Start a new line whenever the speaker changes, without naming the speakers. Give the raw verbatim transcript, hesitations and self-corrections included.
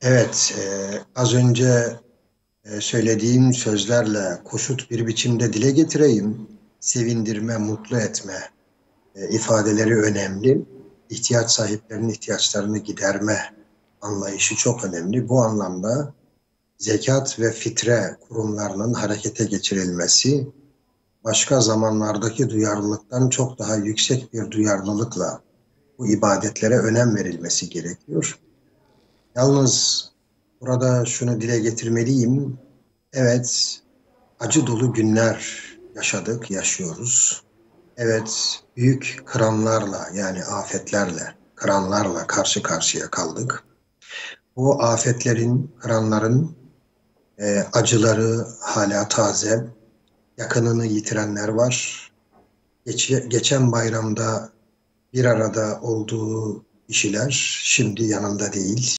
Evet, e, az önce e, söylediğim sözlerle koşut bir biçimde dile getireyim. Sevindirme, mutlu etme e, ifadeleri önemli. İhtiyaç sahiplerinin ihtiyaçlarını giderme anlayışı çok önemli. Bu anlamda zekat ve fitre kurumlarının harekete geçirilmesi, başka zamanlardaki duyarlılıktan çok daha yüksek bir duyarlılıkla bu ibadetlere önem verilmesi gerekiyor. Yalnız burada şunu dile getirmeliyim. Evet, acı dolu günler yaşadık, yaşıyoruz. Evet, büyük kıranlarla yani afetlerle, kıranlarla karşı karşıya kaldık. Bu afetlerin, kıranların e, acıları hala taze. Yakınını yitirenler var. Geç, geçen bayramda bir arada olduğu kişiler şimdi yanında değil.